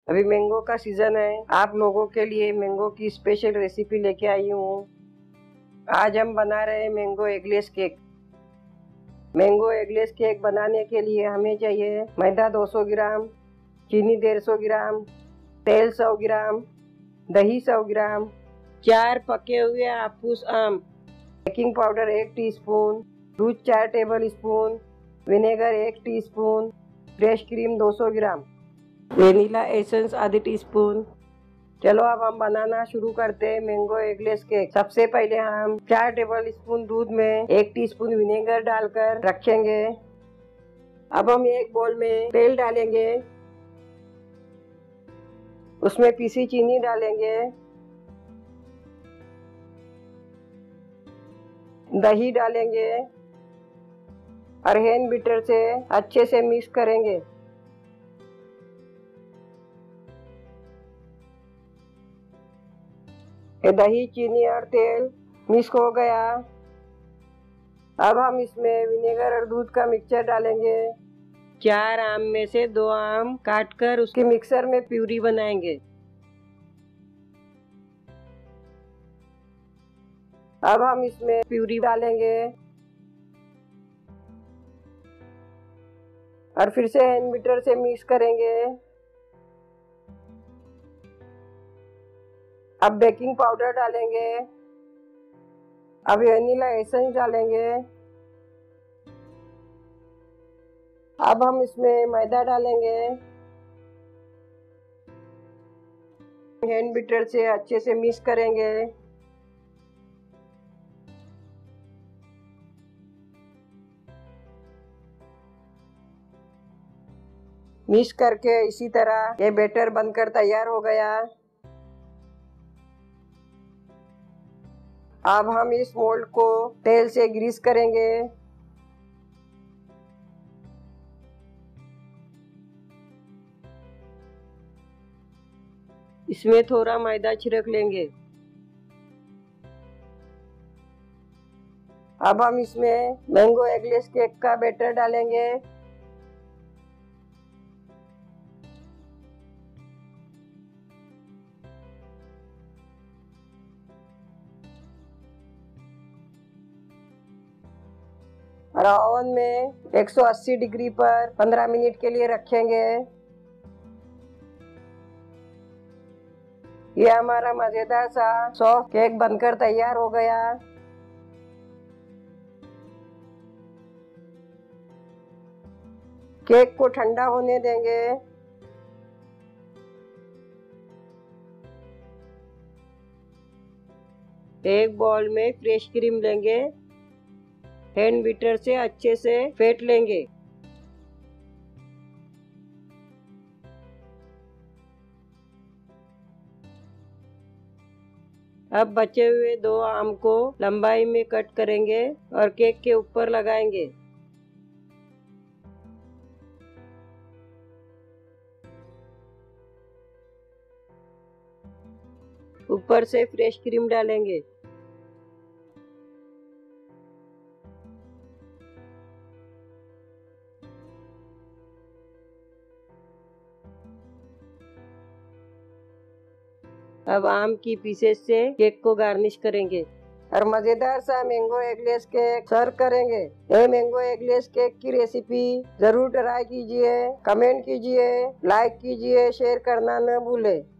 अभी मैंगो का सीजन है। आप लोगों के लिए मैंगो की स्पेशल रेसिपी लेके आई हूँ। आज हम बना रहे हैं mango eggless cake. Mango eggless cake बनाने के लिए हमें चाहिए मैदा 200 ग्राम, चीनी 150 ग्राम, तेल 100 ग्राम, दही 100 ग्राम, 4 पके हुए हाफूस आम, बेकिंग पाउडर 1 टीस्पून, दूध 4 tablespoon, vinegar 1 teaspoon, fresh cream 200 gram, vanilla essence आधी टीस्पून। चलो अब हम बनाना शुरू करते हैं मैंगो एगलेस केक। सबसे पहले हम 4 टेबल स्पून दूध में 1 टीस्पून विनेगर डालकर रखेंगे। अब हम एक बोल में तेल डालेंगे, उसमें पीसी चीनी डालेंगे, दही डालेंगे और हैंड बीटर से अच्छे से मिक्स करेंगे। दही, चीनी और तेल मिक्स हो गया। अब हम इसमें विनेगर और दूध का मिक्सचर डालेंगे। 4 आम में से 2 आम काटकर उसके मिक्सर में प्यूरी बनाएंगे। अब हम इसमें प्यूरी डालेंगे और फिर से हैंड बीटर से मिक्स करेंगे। अब बेकिंग पाउडर डालेंगे। अब वेनिला एसेंस डालेंगे। अब हम इसमें मैदा डालेंगे। हैंड बीटर से अच्छे से मिक्स करेंगे। मिक्स करके इसी तरह ये बैटर बनकर तैयार हो गया। अब हम इस मोल्ड को तेल से ग्रीस करेंगे। इसमें थोड़ा मैदा छिड़क लेंगे। अब हम इसमें मैंगो एगलेस केक का बैटर डालेंगे। और ओवन में 180 डिग्री पर 15 मिनट के लिए रखेंगे। ये हमारा मजेदार सा सॉफ्ट केक बनकर तैयार हो गया। केक को ठंडा होने देंगे। एक बाउल में फ्रेश क्रीम लेंगे, हैंड बीटर से अच्छे से फेंट लेंगे। अब बचे हुए 2 आम को लंबाई में कट करेंगे और केक के ऊपर लगाएंगे। ऊपर से फ्रेश क्रीम डालेंगे। अब आम की पीसेस से केक को गार्निश करेंगे और मजेदार सा मैंगो एगलेस केक सर्व करेंगे। ये मैंगो एगलेस केक की रेसिपी जरूर ट्राई कीजिए, कमेंट कीजिए, लाइक कीजिए, शेयर करना न भूले।